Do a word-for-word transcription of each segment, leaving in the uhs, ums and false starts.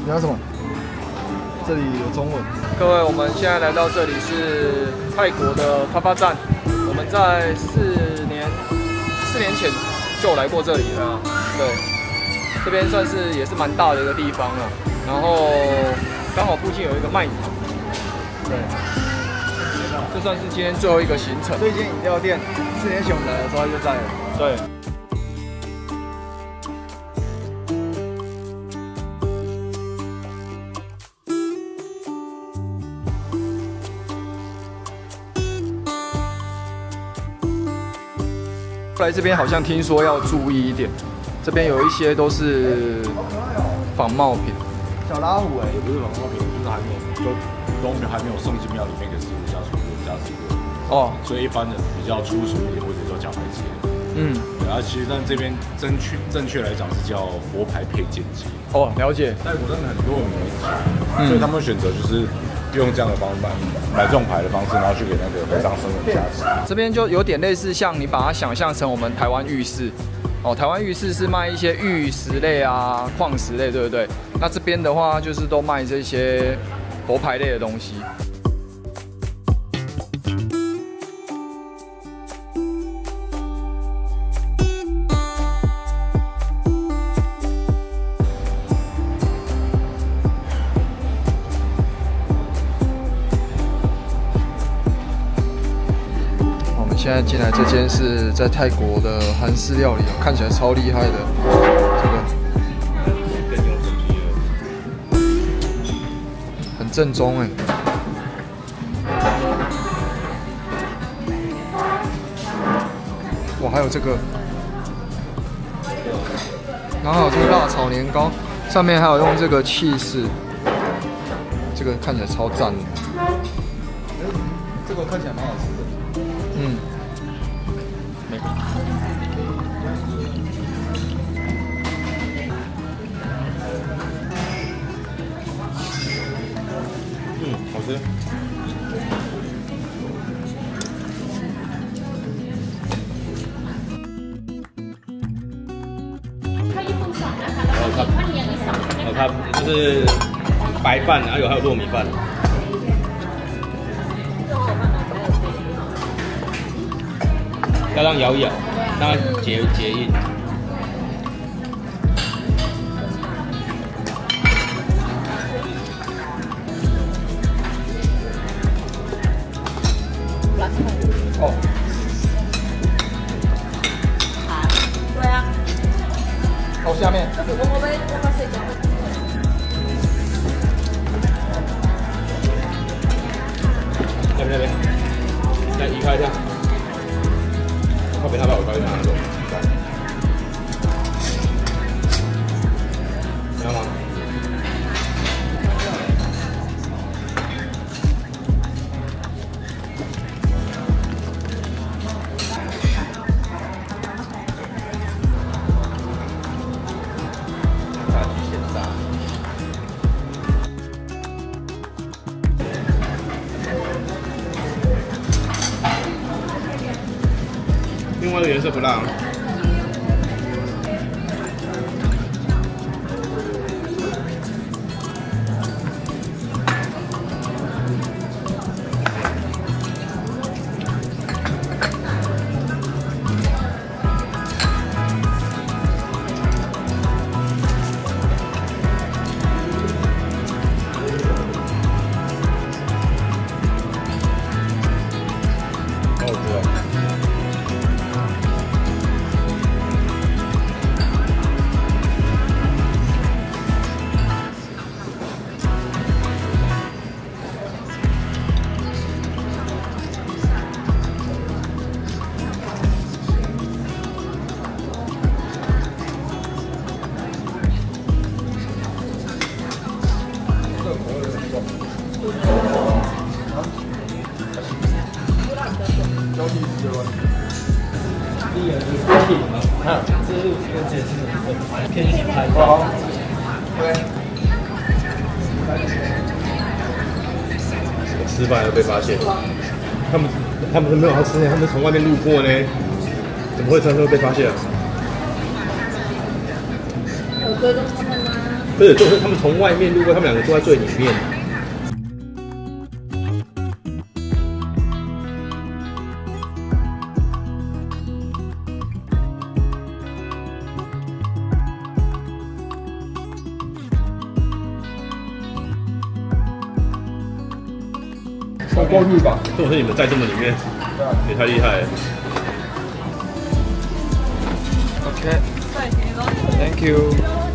你要什么？这里有中文。 各位，我们现在来到这里是泰国的发发站，我们在四年四年前就来过这里了。对，这边算是也是蛮大的一个地方了。然后刚好附近有一个卖场，对，这算是今天最后一个行程。 这间饮料店，四年前我们来的时候就在了。 对。 来这边好像听说要注意一点，这边有一些都是仿冒品。 小老虎哎、欸， 也不是仿冒品，就是还没有都都还没有送进庙里面给师傅加持过、加持过。哦，所以一般人比较粗俗一点，或者说假牌机。嗯，然后其实但这边正确正确来讲是叫佛牌配件机。 哦，了解。 泰国真的很多人没钱，嗯、所以他们选择就是用这样的方式买买这种牌的方式，然后去给那个和尚僧人加持。 这边就有点类似，像你把它想象成我们台湾浴室。 哦，台湾浴室是卖一些玉石类啊、矿石类，对不对？那这边的话就是都卖这些佛牌类的东西。现在进来这间是在泰国的韩式料理，看起来超厉害的。这个很正宗哎。哇，还有这个，然后还有这个辣炒年糕，上面还有用这个起司，这个看起来超赞的。 这个看起来蛮好吃的。 嗯。 嗯，好吃。然后它，然后它就是白饭，然后有还有糯米饭。要让摇一摇，让它结结印。 哦， 对啊。 哦，下面。 我我我我把水搅。 那边那边，再移开一下。靠边，他把我高一拿走。你要吗？ 另外的颜色不辣。好好吃哦。 交替十六万。 第一个是标题嘛，啊，这是这个解释的偏心拍照。 好 ，OK。 吃饭又被发现，他们他们没有要吃呢，他们从外面路过呢，怎么会真的会被发现？ 有追踪他们吗？ 不是，就是他们从外面路过，他们两个坐在最里面。 超过率吧？ 这种是你们在这么里面，也太厉害了。 OK，Thank you。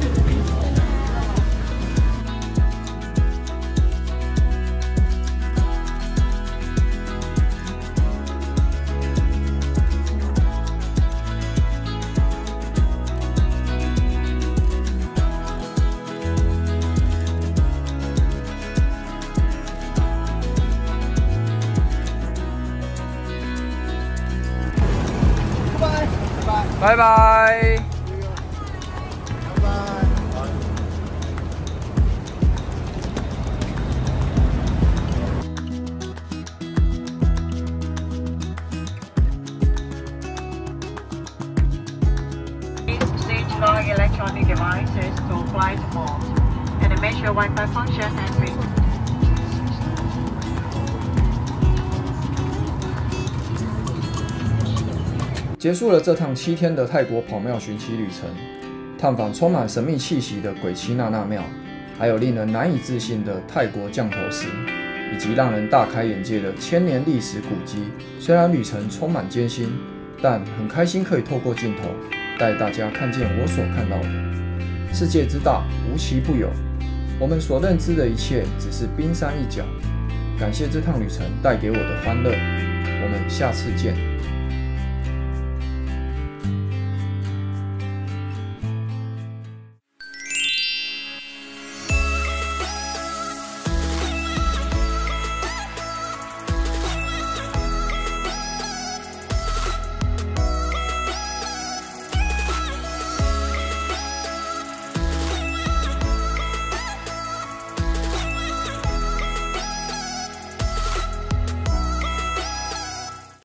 拜拜。 Switch log electronic devices to flight mode and measure Wi-Fi function and ring. 结束了这趟七天的泰国跑庙寻奇旅程，探访充满神秘气息的鬼妻娜娜庙，还有令人难以置信的泰国降头石，以及让人大开眼界的千年历史古迹。虽然旅程充满艰辛，但很开心可以透过镜头带大家看见我所看到的。世界之大，无奇不有，我们所认知的一切只是冰山一角。感谢这趟旅程带给我的欢乐，我们下次见。